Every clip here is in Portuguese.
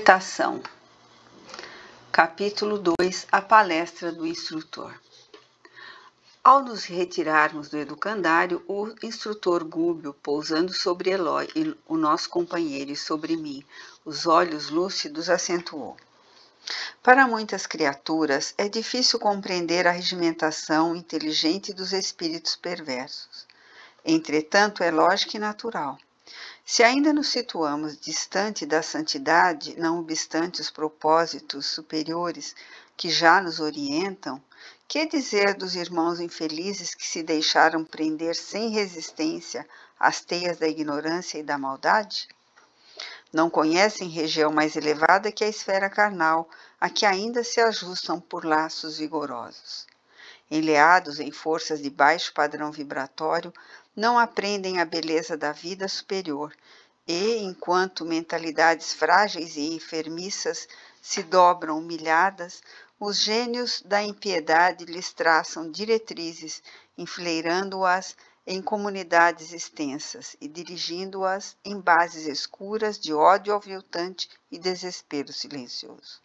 Meditação. Capítulo 2. A palestra do instrutor. Ao nos retirarmos do educandário, o instrutor Gúbio, pousando sobre Eloy, o nosso companheiro, e sobre mim, os olhos lúcidos, acentuou. Para muitas criaturas, é difícil compreender a regimentação inteligente dos espíritos perversos. Entretanto, é lógica e natural. Se ainda nos situamos distante da santidade, não obstante os propósitos superiores que já nos orientam, que dizer dos irmãos infelizes que se deixaram prender sem resistência às teias da ignorância e da maldade? Não conhecem região mais elevada que a esfera carnal, a que ainda se ajustam por laços vigorosos. Enleados em forças de baixo padrão vibratório, não aprendem a beleza da vida superior e, enquanto mentalidades frágeis e enfermiças se dobram humilhadas, os gênios da impiedade lhes traçam diretrizes, enfileirando-as em comunidades extensas e dirigindo-as em bases escuras de ódio aviltante e desespero silencioso.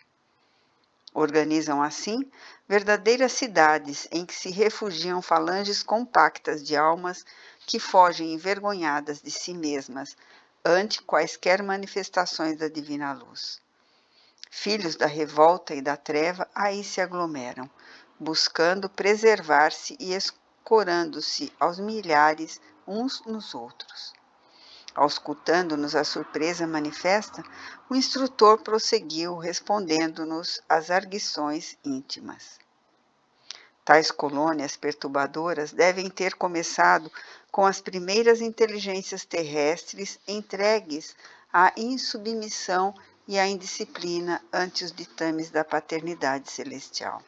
Organizam assim verdadeiras cidades em que se refugiam falanges compactas de almas que fogem envergonhadas de si mesmas ante quaisquer manifestações da divina luz. Filhos da revolta e da treva aí se aglomeram, buscando preservar-se e escorando-se aos milhares uns nos outros. Auscultando-nos a surpresa manifesta, o instrutor prosseguiu, respondendo-nos às arguições íntimas. Tais colônias perturbadoras devem ter começado com as primeiras inteligências terrestres entregues à insubmissão e à indisciplina ante os ditames da paternidade celestial.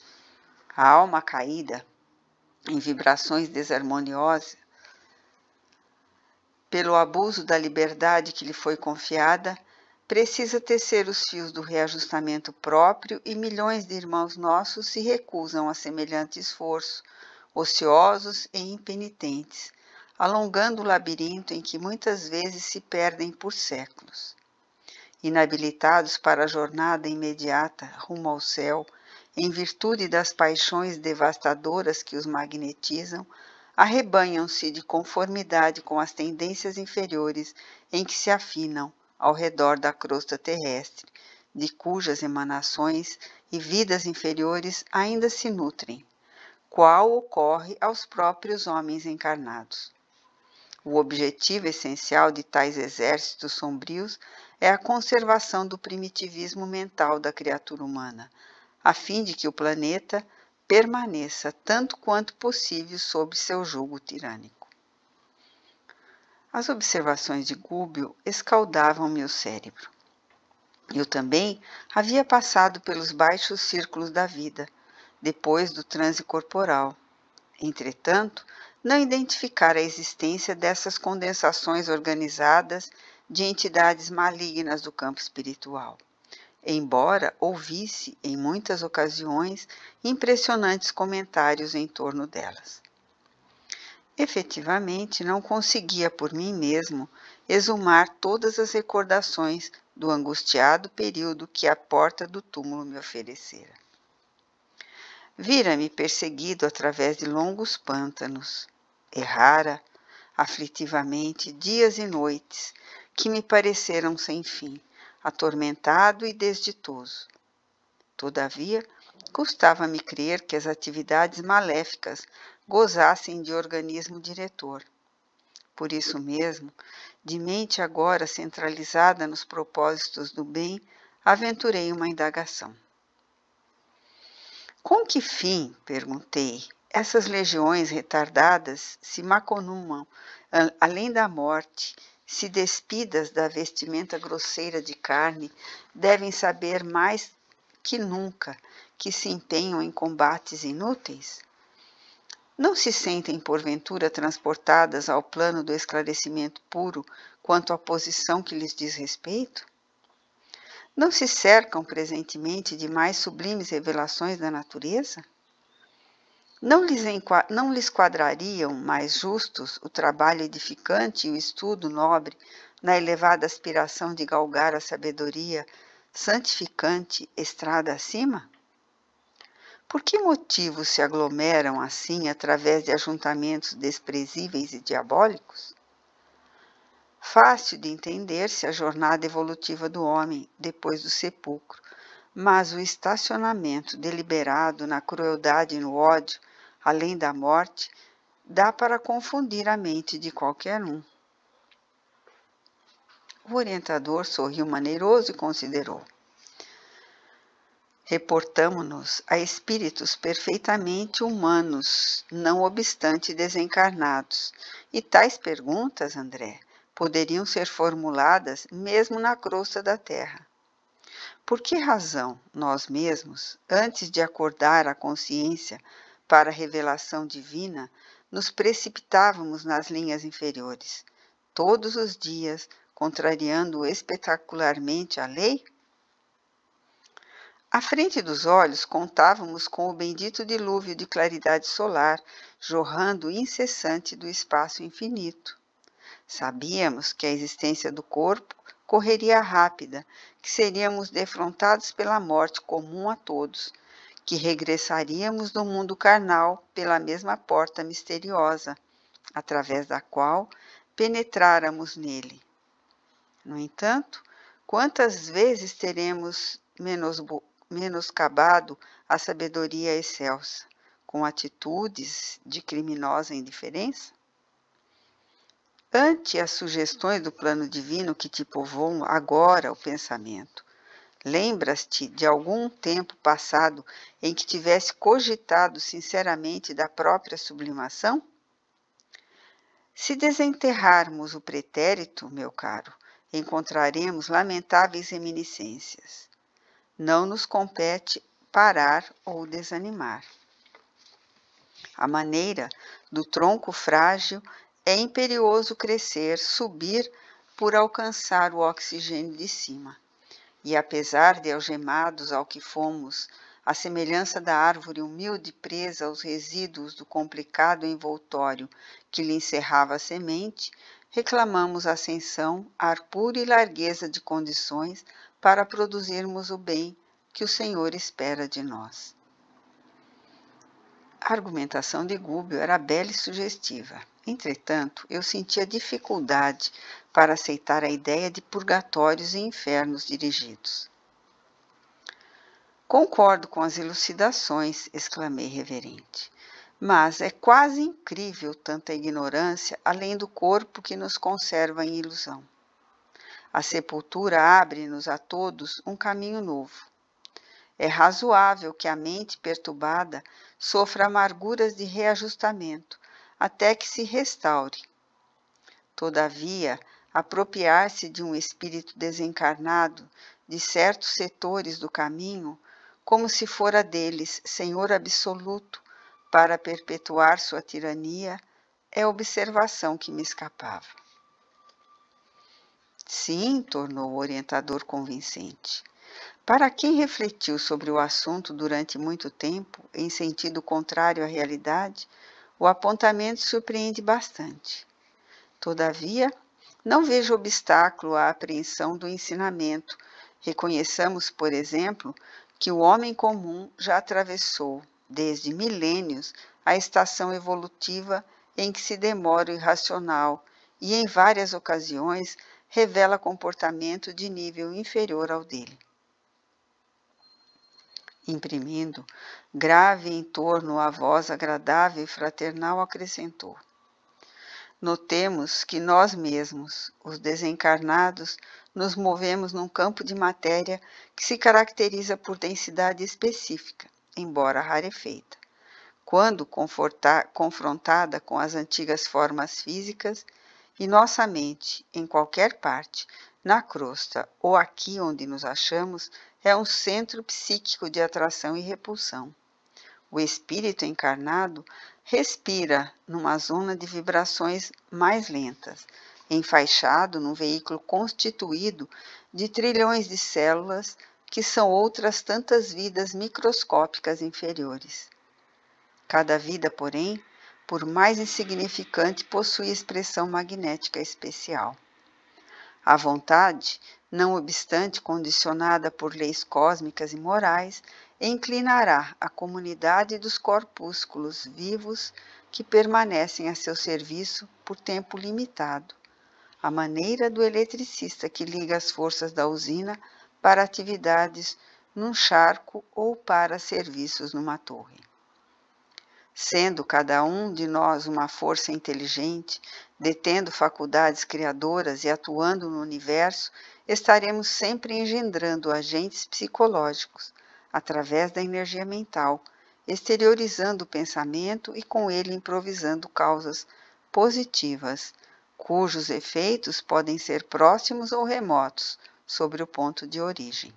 A alma caída, em vibrações desarmoniosas, pelo abuso da liberdade que lhe foi confiada, precisa tecer os fios do reajustamento próprio e milhões de irmãos nossos se recusam a semelhante esforço, ociosos e impenitentes, alongando o labirinto em que muitas vezes se perdem por séculos. Inabilitados para a jornada imediata rumo ao céu, em virtude das paixões devastadoras que os magnetizam, arrebanham-se de conformidade com as tendências inferiores em que se afinam ao redor da crosta terrestre, de cujas emanações e vidas inferiores ainda se nutrem, qual ocorre aos próprios homens encarnados. O objetivo essencial de tais exércitos sombrios é a conservação do primitivismo mental da criatura humana, a fim de que o planeta permaneça tanto quanto possível sob seu jugo tirânico. As observações de Gúbio escaldavam meu cérebro. Eu também havia passado pelos baixos círculos da vida, depois do transe corporal. Entretanto, não identificara a existência dessas condensações organizadas de entidades malignas do campo espiritual, embora ouvisse, em muitas ocasiões, impressionantes comentários em torno delas. Efetivamente, não conseguia por mim mesmo exumar todas as recordações do angustiado período que a porta do túmulo me oferecera. Vira-me perseguido através de longos pântanos. Errara, aflitivamente, dias e noites, que me pareceram sem fim, atormentado e desditoso. Todavia, custava-me crer que as atividades maléficas gozassem de organismo diretor. Por isso mesmo, de mente agora centralizada nos propósitos do bem, aventurei uma indagação. Com que fim, perguntei, essas legiões retardadas se maconumam além da morte, se despidas da vestimenta grosseira de carne, devem saber mais que nunca que se empenham em combates inúteis? Não se sentem, porventura, transportadas ao plano do esclarecimento puro quanto à posição que lhes diz respeito? Não se cercam presentemente de mais sublimes revelações da natureza? Não lhes quadrariam mais justos o trabalho edificante e o estudo nobre na elevada aspiração de galgar a sabedoria santificante estrada acima? Por que motivo se aglomeram assim através de ajuntamentos desprezíveis e diabólicos? Fácil de entender-se a jornada evolutiva do homem depois do sepulcro, mas o estacionamento deliberado na crueldade e no ódio, além da morte, dá para confundir a mente de qualquer um. O orientador sorriu maneiroso e considerou. Reportamo-nos a espíritos perfeitamente humanos, não obstante desencarnados, e tais perguntas, André, poderiam ser formuladas mesmo na crosta da Terra. Por que razão nós mesmos, antes de acordar a consciência para a revelação divina, nos precipitávamos nas linhas inferiores, todos os dias, contrariando espetacularmente a lei? À frente dos olhos, contávamos com o bendito dilúvio de claridade solar, jorrando incessante do espaço infinito. Sabíamos que a existência do corpo correria rápida, que seríamos defrontados pela morte comum a todos, que regressaríamos do mundo carnal pela mesma porta misteriosa, através da qual penetráramos nele. No entanto, quantas vezes teremos menoscabado a sabedoria excelsa, com atitudes de criminosa indiferença? Ante as sugestões do plano divino que te povoam agora o pensamento, lembras-te de algum tempo passado em que tivesse cogitado sinceramente da própria sublimação? Se desenterrarmos o pretérito, meu caro, encontraremos lamentáveis reminiscências. Não nos compete parar ou desanimar. A maneira do tronco frágil é imperioso crescer, subir por alcançar o oxigênio de cima. E apesar de algemados ao que fomos, à semelhança da árvore humilde presa aos resíduos do complicado envoltório que lhe encerrava a semente, reclamamos ascensão, ar puro e largueza de condições para produzirmos o bem que o Senhor espera de nós. A argumentação de Gubbio era bela e sugestiva. Entretanto, eu sentia dificuldade para aceitar a ideia de purgatórios e infernos dirigidos. Concordo com as elucidações, exclamei reverente, mas é quase incrível tanta ignorância além do corpo que nos conserva em ilusão. A sepultura abre-nos a todos um caminho novo. É razoável que a mente perturbada sofra amarguras de reajustamento, até que se restaure. Todavia, apropriar-se de um espírito desencarnado de certos setores do caminho, como se fora deles senhor absoluto para perpetuar sua tirania, é observação que me escapava. Sim, tornou o orientador convincente. Para quem refletiu sobre o assunto durante muito tempo, em sentido contrário à realidade, o apontamento surpreende bastante. Todavia, não vejo obstáculo à apreensão do ensinamento. Reconheçamos, por exemplo, que o homem comum já atravessou, desde milênios, a estação evolutiva em que se demora o irracional e, em várias ocasiões, revela comportamento de nível inferior ao dele. Imprimindo grave em torno a voz agradável e fraternal, acrescentou: notemos que nós mesmos, os desencarnados, nos movemos num campo de matéria que se caracteriza por densidade específica, embora rarefeita. Quando confrontada com as antigas formas físicas, e nossa mente, em qualquer parte, na crosta ou aqui onde nos achamos, é um centro psíquico de atração e repulsão. O espírito encarnado respira numa zona de vibrações mais lentas, enfaixado num veículo constituído de trilhões de células que são outras tantas vidas microscópicas inferiores. Cada vida, porém, por mais insignificante, possui expressão magnética especial. A vontade não obstante condicionada por leis cósmicas e morais, inclinará a comunidade dos corpúsculos vivos que permanecem a seu serviço por tempo limitado, à maneira do eletricista que liga as forças da usina para atividades num charco ou para serviços numa torre. Sendo cada um de nós uma força inteligente, detendo faculdades criadoras e atuando no universo, estaremos sempre engendrando agentes psicológicos, através da energia mental, exteriorizando o pensamento e com ele improvisando causas positivas, cujos efeitos podem ser próximos ou remotos sobre o ponto de origem.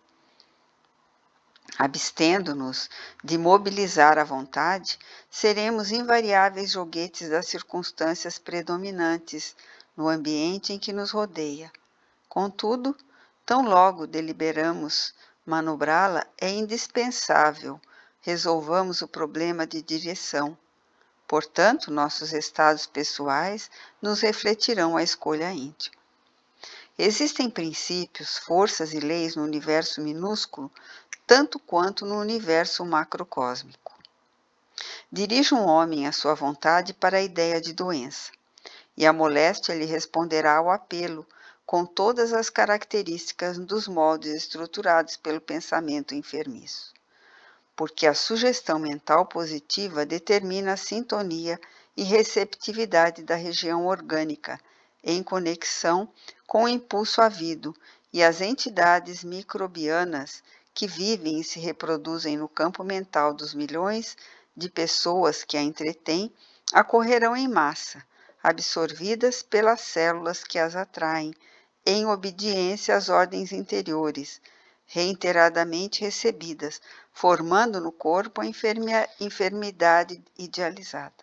Abstendo-nos de mobilizar a vontade, seremos invariáveis joguetes das circunstâncias predominantes no ambiente em que nos rodeia. Contudo, tão logo deliberamos manobrá-la, é indispensável resolvamos o problema de direção. Portanto, nossos estados pessoais nos refletirão a escolha íntima. Existem princípios, forças e leis no universo minúsculo, tanto quanto no universo macrocósmico. Dirija um homem à sua vontade para a ideia de doença, e a moléstia lhe responderá ao apelo, com todas as características dos moldes estruturados pelo pensamento enfermiço. Porque a sugestão mental positiva determina a sintonia e receptividade da região orgânica, em conexão com o impulso havido, e as entidades microbianas que vivem e se reproduzem no campo mental dos milhões de pessoas que a entretêm, acorrerão em massa, absorvidas pelas células que as atraem, em obediência às ordens interiores, reiteradamente recebidas, formando no corpo a enfermidade idealizada.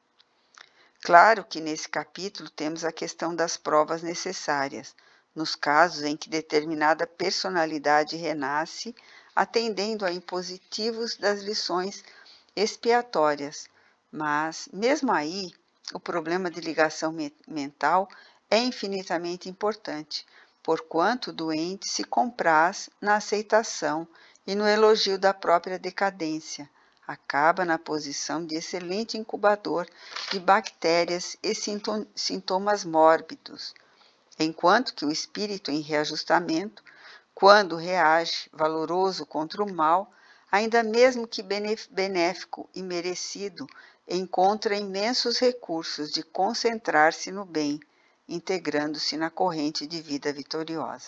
Claro que nesse capítulo temos a questão das provas necessárias, nos casos em que determinada personalidade renasce, atendendo a impositivos das lições expiatórias, mas, mesmo aí, o problema de ligação mental é infinitamente importante, porquanto o doente se compraz na aceitação e no elogio da própria decadência, acaba na posição de excelente incubador de bactérias e sintomas mórbidos, enquanto que o espírito em reajustamento, quando reage valoroso contra o mal, ainda mesmo que benéfico e merecido, encontra imensos recursos de concentrar-se no bem, integrando-se na corrente de vida vitoriosa.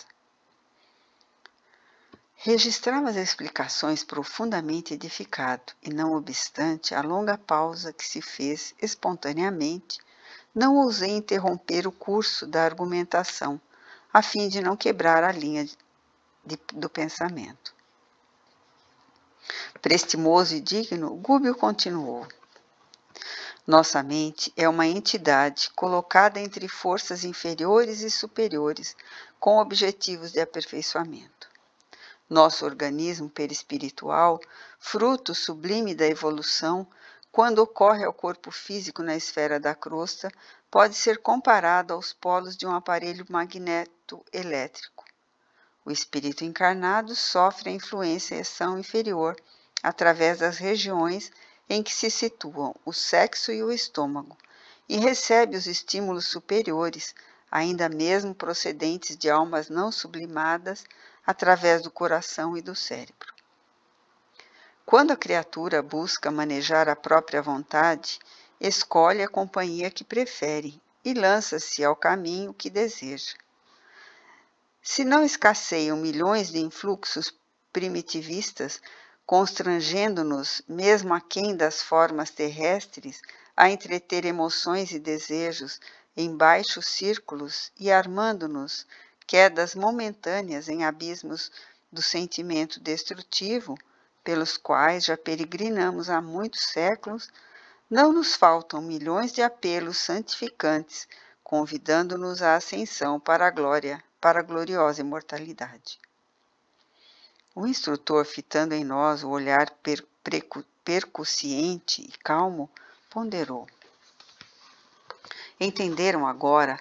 Registrava as explicações profundamente edificado, e não obstante a longa pausa que se fez espontaneamente, não ousei interromper o curso da argumentação, a fim de não quebrar a linha do pensamento. Prestimoso e digno, Gúbio continuou. Nossa mente é uma entidade colocada entre forças inferiores e superiores, com objetivos de aperfeiçoamento. Nosso organismo perispiritual, fruto sublime da evolução, quando ocorre ao corpo físico na esfera da crosta, pode ser comparado aos polos de um aparelho magneto-elétrico. O espírito encarnado sofre a influenciação inferior através das regiões em que se situam o sexo e o estômago, e recebe os estímulos superiores, ainda mesmo procedentes de almas não sublimadas, através do coração e do cérebro. Quando a criatura busca manejar a própria vontade, escolhe a companhia que prefere e lança-se ao caminho que deseja. Se não escasseiam milhões de influxos primitivistas, constrangendo-nos, mesmo aquém das formas terrestres, a entreter emoções e desejos em baixos círculos e armando-nos quedas momentâneas em abismos do sentimento destrutivo, pelos quais já peregrinamos há muitos séculos, não nos faltam milhões de apelos santificantes, convidando-nos à ascensão para a gloriosa imortalidade. O instrutor, fitando em nós o olhar percussiente e calmo, ponderou. Entenderam agora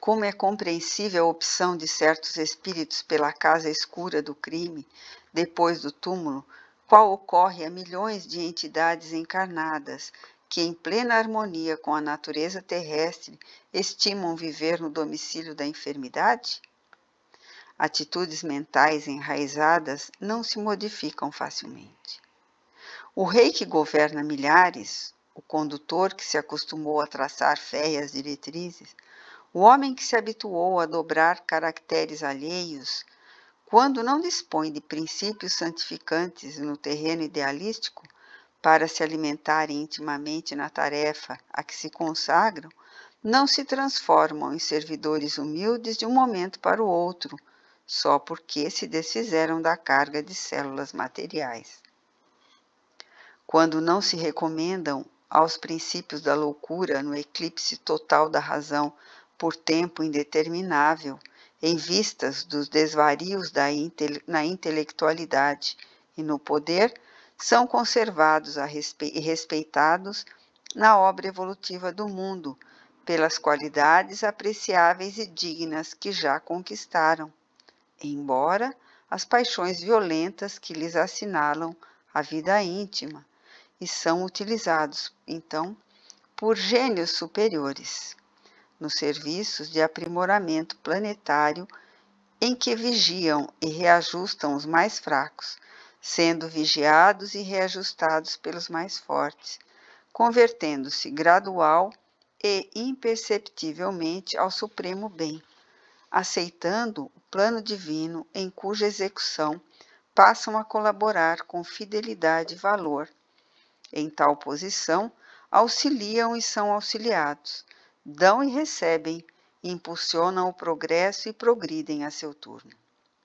Como é compreensível a opção de certos espíritos pela casa escura do crime, depois do túmulo, qual ocorre a milhões de entidades encarnadas que, em plena harmonia com a natureza terrestre, estimam viver no domicílio da enfermidade? Atitudes mentais enraizadas não se modificam facilmente. O rei que governa milhares, o condutor que se acostumou a traçar férreas diretrizes, o homem que se habituou a dobrar caracteres alheios, quando não dispõe de princípios santificantes no terreno idealístico, para se alimentarem intimamente na tarefa a que se consagram, não se transformam em servidores humildes de um momento para o outro, só porque se desfizeram da carga de células materiais. Quando não se recomendam aos princípios da loucura no eclipse total da razão por tempo indeterminável, em vistas dos desvarios na intelectualidade e no poder, são conservados e respeitados na obra evolutiva do mundo, pelas qualidades apreciáveis e dignas que já conquistaram, embora as paixões violentas que lhes assinalam a vida íntima, e são utilizados, então, por gênios superiores, nos serviços de aprimoramento planetário em que vigiam e reajustam os mais fracos, sendo vigiados e reajustados pelos mais fortes, convertendo-se gradual e imperceptivelmente ao supremo bem, aceitando o plano divino em cuja execução passam a colaborar com fidelidade e valor. Em tal posição, auxiliam e são auxiliados, dão e recebem, impulsionam o progresso e progridem a seu turno.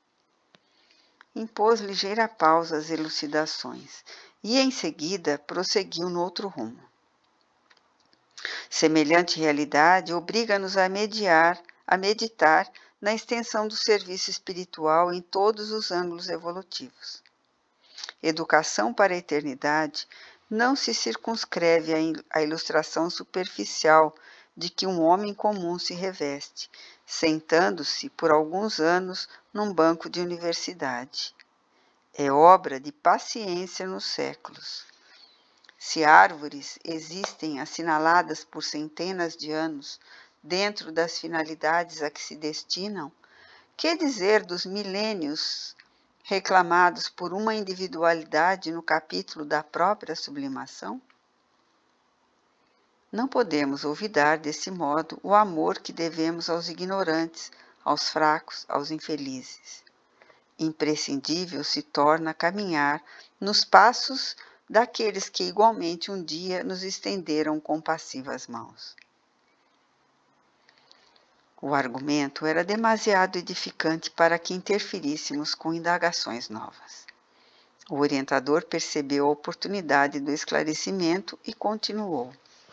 Impôs ligeira pausa às elucidações e, em seguida, prosseguiu no outro rumo. Semelhante realidade obriga-nos a meditar na extensão do serviço espiritual em todos os ângulos evolutivos. Educação para a eternidade não se circunscreve à ilustração superficial de que um homem comum se reveste, sentando-se por alguns anos num banco de universidade. É obra de paciência nos séculos. Se árvores existem assinaladas por centenas de anos dentro das finalidades a que se destinam, que dizer dos milênios reclamados por uma individualidade no capítulo da própria sublimação? Não podemos olvidar, desse modo, o amor que devemos aos ignorantes, aos fracos, aos infelizes. Imprescindível se torna caminhar nos passos daqueles que igualmente um dia nos estenderam compassivas mãos. O argumento era demasiado edificante para que interferíssemos com indagações novas. O orientador percebeu a oportunidade do esclarecimento e continuou.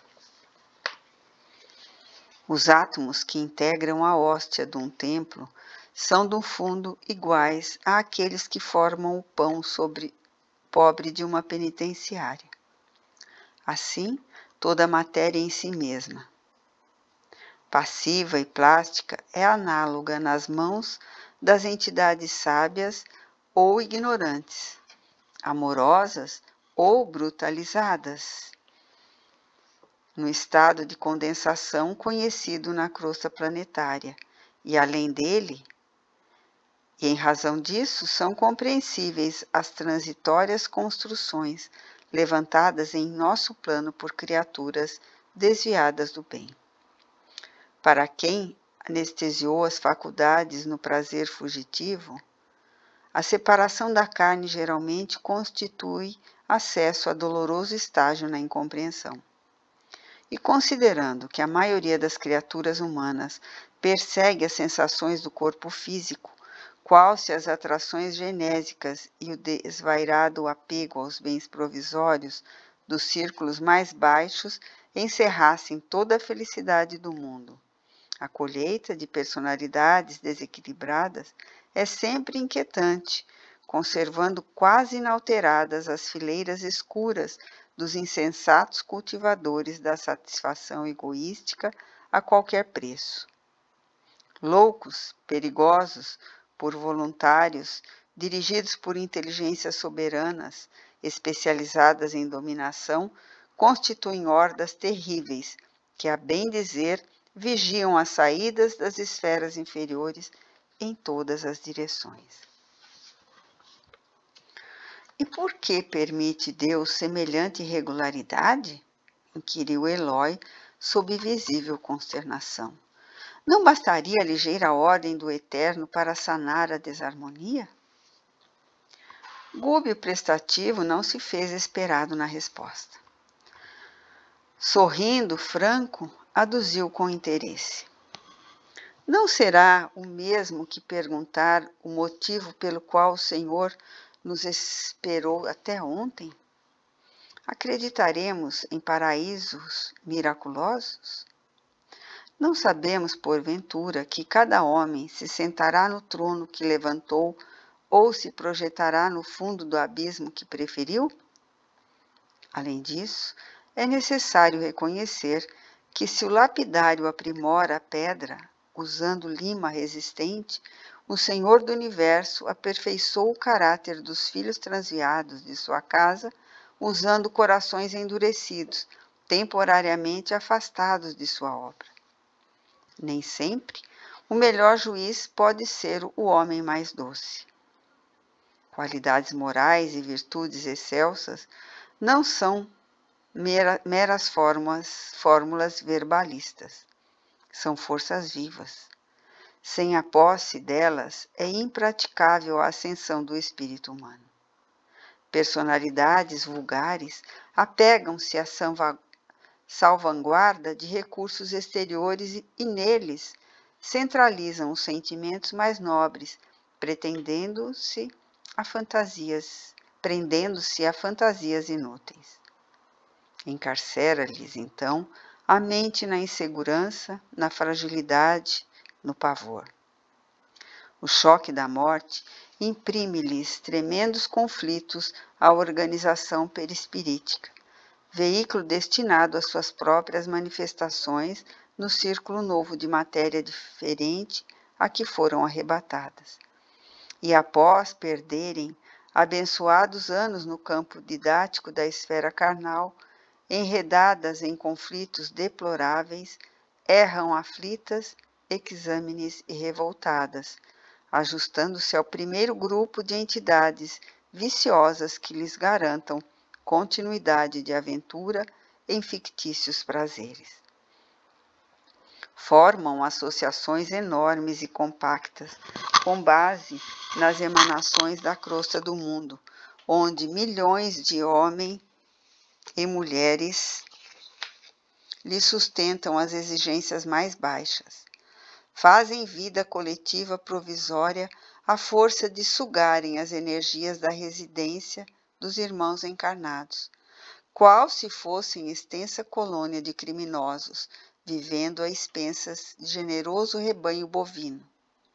Os átomos que integram a hóstia de um templo são, no fundo, iguais àqueles que formam o pão pobre de uma penitenciária. Assim, toda a matéria em si mesma, passiva e plástica, é análoga nas mãos das entidades sábias ou ignorantes, amorosas ou brutalizadas, no estado de condensação conhecido na crosta planetária, e além dele, e em razão disso são compreensíveis as transitórias construções levantadas em nosso plano por criaturas desviadas do bem. Para quem anestesiou as faculdades no prazer fugitivo, a separação da carne geralmente constitui acesso a doloroso estágio na incompreensão. E considerando que a maioria das criaturas humanas persegue as sensações do corpo físico, qual se as atrações genésicas e o desvairado apego aos bens provisórios dos círculos mais baixos encerrassem toda a felicidade do mundo. A colheita de personalidades desequilibradas é sempre inquietante, conservando quase inalteradas as fileiras escuras dos insensatos cultivadores da satisfação egoística a qualquer preço. loucos, perigosos, por voluntários, dirigidos por inteligências soberanas, especializadas em dominação, constituem hordas terríveis, que, a bem dizer, vigiam as saídas das esferas inferiores em todas as direções. E por que permite Deus semelhante irregularidade? Inquiriu Elói, sob visível consternação. Não bastaria a ligeira ordem do Eterno para sanar a desarmonia? Gúbio prestativo não se fez esperado na resposta. Sorrindo, franco, aduziu com interesse. Não será o mesmo que perguntar o motivo pelo qual o Senhor nos esperou até ontem? Acreditaremos em paraísos miraculosos? Não sabemos, porventura, que cada homem se sentará no trono que levantou ou se projetará no fundo do abismo que preferiu? Além disso, é necessário reconhecer que se o lapidário aprimora a pedra, usando lima resistente, o Senhor do Universo aperfeiçoou o caráter dos filhos transviados de sua casa, usando corações endurecidos, temporariamente afastados de sua obra. Nem sempre, o melhor juiz pode ser o homem mais doce. Qualidades morais e virtudes excelsas não são meras fórmulas verbalistas. São forças vivas. Sem a posse delas, é impraticável a ascensão do espírito humano. Personalidades vulgares apegam-se à salvaguarda de recursos exteriores e neles centralizam os sentimentos mais nobres, prendendo-se a fantasias inúteis. Encarcera-lhes, então, a mente na insegurança, na fragilidade, no pavor. O choque da morte imprime-lhes tremendos conflitos à organização perispirítica, veículo destinado às suas próprias manifestações no círculo novo de matéria diferente a que foram arrebatadas. E após perderem abençoados anos no campo didático da esfera carnal, enredadas em conflitos deploráveis, erram aflitas, exâmenes e revoltadas, ajustando-se ao primeiro grupo de entidades viciosas que lhes garantam continuidade de aventura em fictícios prazeres. Formam associações enormes e compactas, com base nas emanações da crosta do mundo, onde milhões de homens e mulheres lhe sustentam as exigências mais baixas. Fazem vida coletiva provisória à força de sugarem as energias da residência dos irmãos encarnados, qual se fossem extensa colônia de criminosos, vivendo a expensas de generoso rebanho bovino.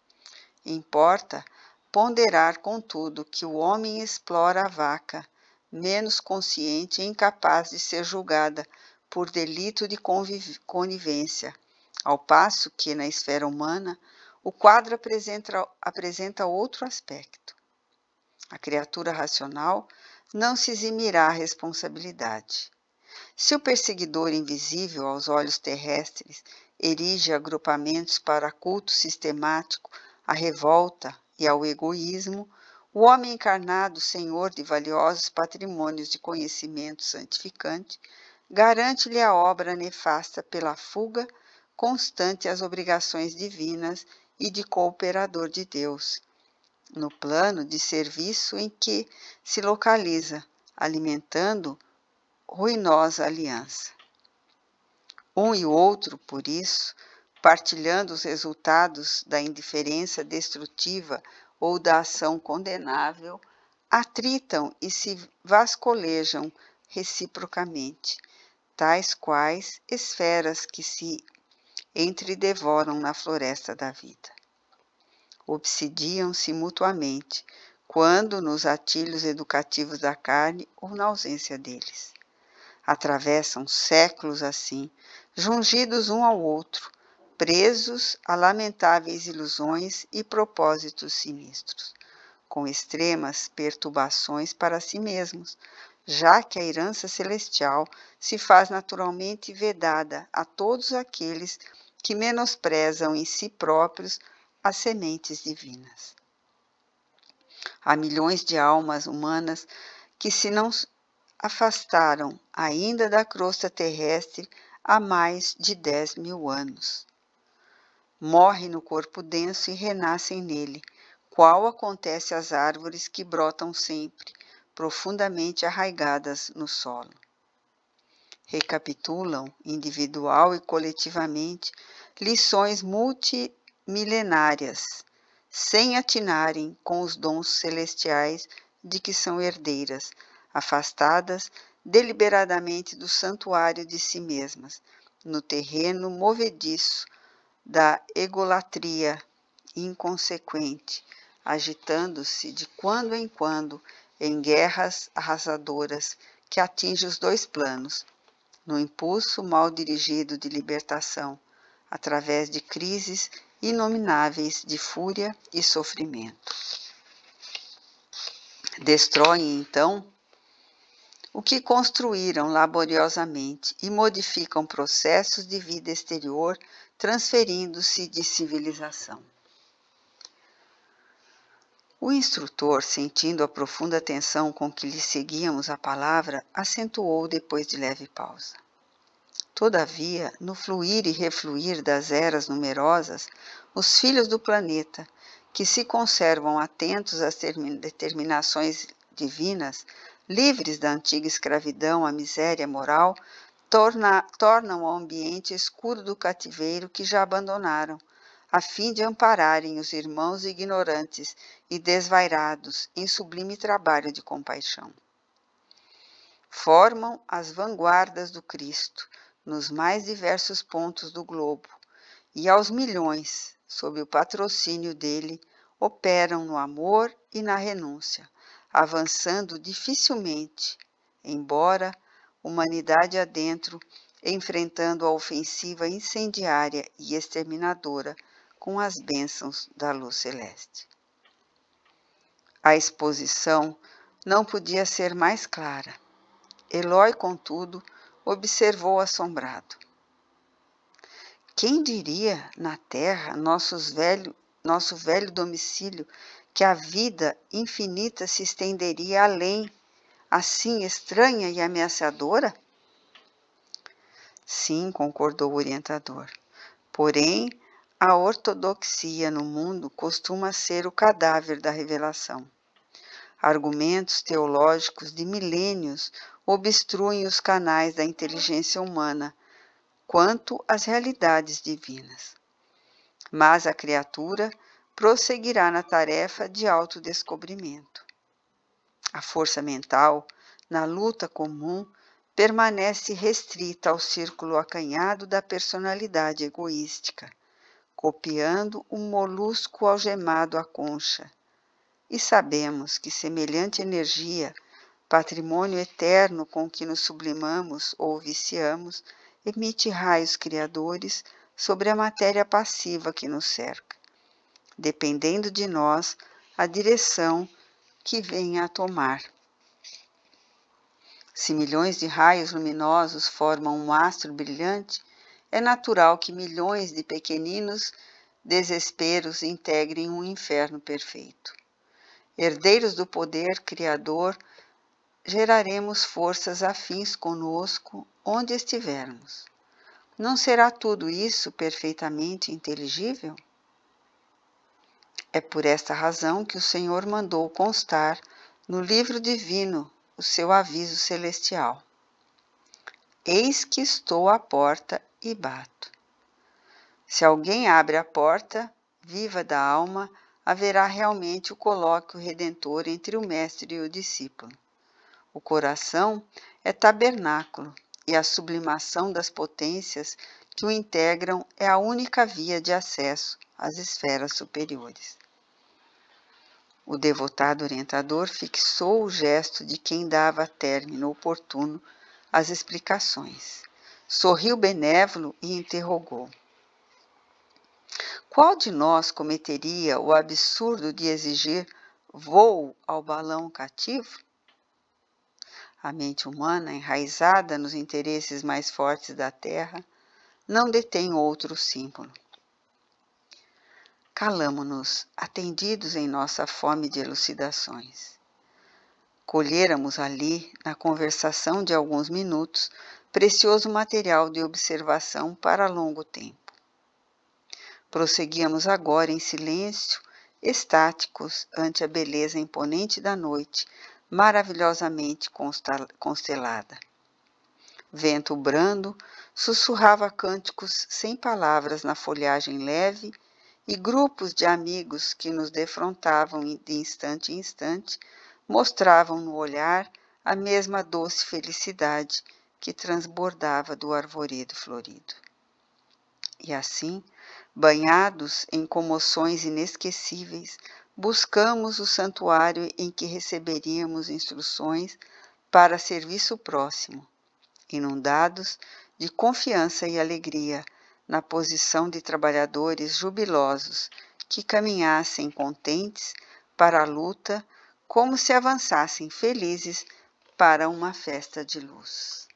Importa ponderar, contudo, que o homem explora a vaca, menos consciente e incapaz de ser julgada por delito de conivência, ao passo que, na esfera humana, o quadro apresenta outro aspecto. A criatura racional não se eximirá à responsabilidade. Se o perseguidor invisível aos olhos terrestres erige agrupamentos para culto sistemático à revolta e ao egoísmo, o homem encarnado, senhor de valiosos patrimônios de conhecimento santificante, garante-lhe a obra nefasta pela fuga constante às obrigações divinas e de cooperador de Deus, no plano de serviço em que se localiza, alimentando ruinosa aliança. Um e o outro, por isso, partilhando os resultados da indiferença destrutiva ou da ação condenável, atritam e se vasculejam reciprocamente, tais quais esferas que se entredevoram na floresta da vida. Obsidiam-se mutuamente, quando nos atilhos educativos da carne ou na ausência deles. Atravessam séculos assim, jungidos um ao outro, presos a lamentáveis ilusões e propósitos sinistros, com extremas perturbações para si mesmos, já que a herança celestial se faz naturalmente vedada a todos aqueles que menosprezam em si próprios as sementes divinas. Há milhões de almas humanas que se não afastaram ainda da crosta terrestre há mais de 10.000 anos. Morrem no corpo denso e renascem nele, qual acontece às árvores que brotam sempre, profundamente arraigadas no solo. Recapitulam, individual e coletivamente, lições multimilenárias, sem atinarem com os dons celestiais de que são herdeiras, afastadas deliberadamente do santuário de si mesmas, no terreno movediço da egolatria inconsequente, agitando-se de quando em quando em guerras arrasadoras que atingem os dois planos, no impulso mal dirigido de libertação, através de crises inomináveis de fúria e sofrimento. Destroem, então, o que construíram laboriosamente e modificam processos de vida exterior, transferindo-se de civilização. O instrutor, sentindo a profunda atenção com que lhe seguíamos a palavra, acentuou depois de leve pausa. Todavia, no fluir e refluir das eras numerosas, os filhos do planeta, que se conservam atentos às determinações divinas, livres da antiga escravidão à miséria moral, tornam o ambiente escuro do cativeiro que já abandonaram, a fim de ampararem os irmãos ignorantes e desvairados em sublime trabalho de compaixão. Formam as vanguardas do Cristo nos mais diversos pontos do globo, e aos milhões, sob o patrocínio dele, operam no amor e na renúncia, avançando dificilmente, embora, humanidade adentro, enfrentando a ofensiva incendiária e exterminadora com as bênçãos da luz celeste. A exposição não podia ser mais clara. Eloy, contudo, observou assombrado. Quem diria na terra, nosso velho domicílio, que a vida infinita se estenderia além, assim estranha e ameaçadora? Sim, concordou o orientador. Porém, a ortodoxia no mundo costuma ser o cadáver da revelação. Argumentos teológicos de milênios obstruem os canais da inteligência humana quanto às realidades divinas. Mas a criatura prosseguirá na tarefa de autodescobrimento. A força mental, na luta comum, permanece restrita ao círculo acanhado da personalidade egoística, copiando um molusco algemado à concha. E sabemos que semelhante energia, patrimônio eterno com que nos sublimamos ou viciamos, emite raios criadores sobre a matéria passiva que nos cerca, dependendo de nós a direção que venha a tomar. Se milhões de raios luminosos formam um astro brilhante, é natural que milhões de pequeninos desesperos integrem um inferno perfeito. Herdeiros do poder criador, geraremos forças afins conosco onde estivermos. Não será tudo isso perfeitamente inteligível? É por esta razão que o Senhor mandou constar no livro divino o seu aviso celestial. Eis que estou à porta e bato. Se alguém abre a porta, viva da alma, haverá realmente o colóquio redentor entre o mestre e o discípulo. O coração é tabernáculo e a sublimação das potências que o integram é a única via de acesso às esferas superiores. O devotado orientador fixou o gesto de quem dava término oportuno às explicações. Sorriu benévolo e interrogou. Qual de nós cometeria o absurdo de exigir voo ao balão cativo? A mente humana, enraizada nos interesses mais fortes da Terra, não detém outro símbolo. Calamo-nos, atendidos em nossa fome de elucidações. Colhéramos ali, na conversação de alguns minutos, precioso material de observação para longo tempo. Prosseguíamos agora em silêncio, estáticos ante a beleza imponente da noite, maravilhosamente constelada. Vento brando sussurrava cânticos sem palavras na folhagem leve, e grupos de amigos que nos defrontavam de instante em instante mostravam no olhar a mesma doce felicidade que transbordava do arvoredo florido. E assim, banhados em comoções inesquecíveis, buscamos o santuário em que receberíamos instruções para serviço próximo, inundados de confiança e alegria, na posição de trabalhadores jubilosos que caminhassem contentes para a luta, como se avançassem felizes para uma festa de luz.